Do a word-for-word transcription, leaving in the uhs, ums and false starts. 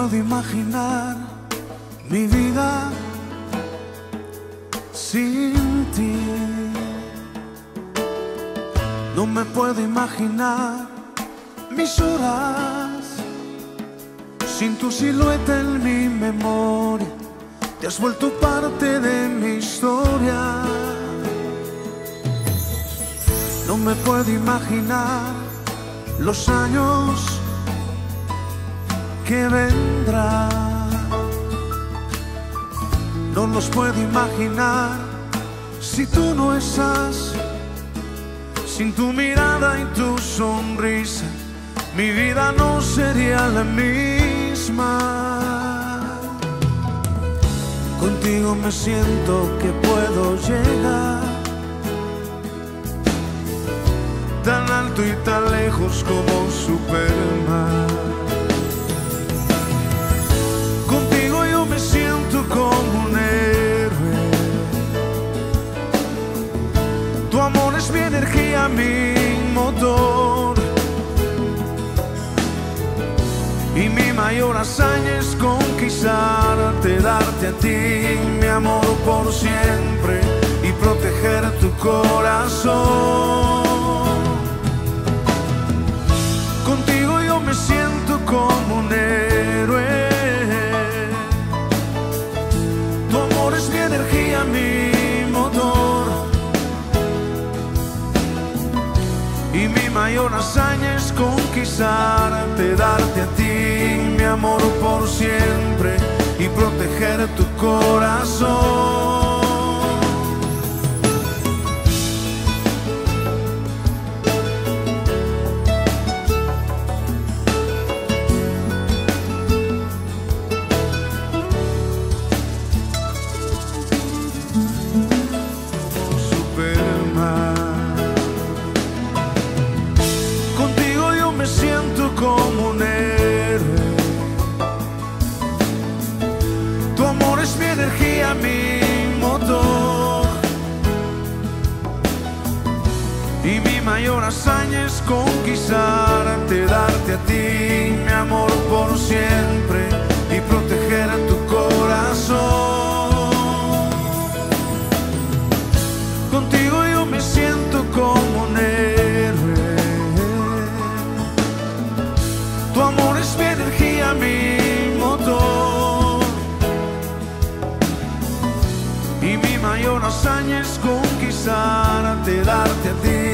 puedo imaginar mi vida sin ti. No me puedo imaginar mis horas sin tu silueta en mi memoria. Te has vuelto parte de mi historia. No me puedo imaginar los años que vendrán. No los puedo imaginar si tú no estás. Sin tu mirada y tu sonrisa, mi vida no sería la misma. Contigo me siento que puedo llegar tan alto y tan lejos como Superman. Contigo yo me siento como un héroe. Tu amor es mi energía, mi motor. Y mi mayor hazaña es conquistarte, darte a ti mi amor por siempre y proteger tu corazón. Contigo yo me siento como un héroe. Tu amor es mi energía, mi motor. Y mi mayor hazaña es conquistarte, darte a ti mi amor por siempre y proteger tu corazón. Como un héroe. Tu amor es mi energía, mi motor. Y mi mayor hazaña es conquistarte, darte a ti mi amor por siempre y proteger tu corazón. Contigo yo me siento como un héroe. Tu amor es mi energía, mi motor. Y mi mayor hazaña es conquistarte, darte a ti